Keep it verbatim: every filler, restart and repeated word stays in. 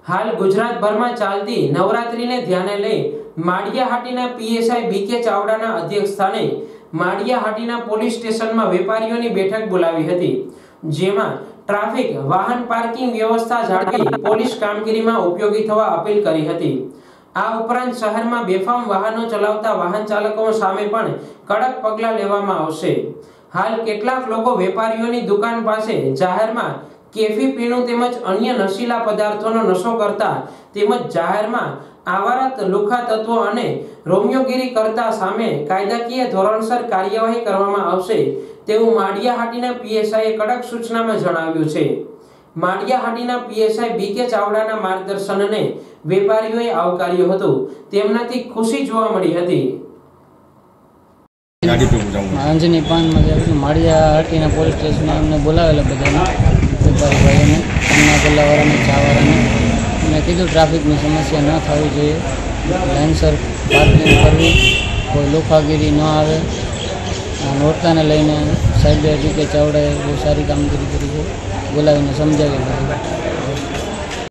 हाल गुजरातभर में चालती नवरात्रि ने ध्याने लई माळियाहाटीना पीएसआई बीके चावडाना अध्यक्षस्थाने माळियाहाटीना पोलीस स्टेशन में वेपारीओनी बेठक बोलावी हती, जेमां ट्राफिक वाहन पार्किंग व्यवस्था जाळवी पोलीस कामगीरी में उपयोगी थवा अपील करी हती। आ उपरांत शहर में बेफाम वाहनों चलावता वाहन चालकों सामे पण कड़क पगला लेवामां आवशे। हाल केटलाक लोको वेपारीओनी दुकान पासे जाहेर में केफी पीणुं तेमज अन्य नशीला पदार्थोनो नशो करता तेमज जाहेरमां आवारा લુખા તત્વો અને રોમિયોગીરી કરતા સામે કાયદાકીય ધોરણસર કાર્યવાહી કરવામાં આવશે તેવું માળિયાહાટીના પીએસઆઈએ કડક સૂચનામાં જણાવ્યું છે। માળિયાહાટીના પીએસઆઈ બીકે ચાવડાના માર્ગદર્શનને વેપારીઓએ આવકાર્યો હતો, તેમનાથી ખુશી જોવા મળી હતી। અંજની પાન માં માળિયાહાટીના પોલીસ સ્ટેશને અમને બોલાવેલા બધાને વેપારી ભાઈઓને, અમને ગલ્લાવાળાને, ચાવાળાને मैं कीधु ट्राफिक में समस्या न थवी જોઈએ, लाइनसर पार्किंग करवी, कोई लोखागिरी न आवे। नोरता ने लईने साहेब बीके चावड़ाए बहुत सारी कामगीरी करी है, बोलावीने समझावेલું।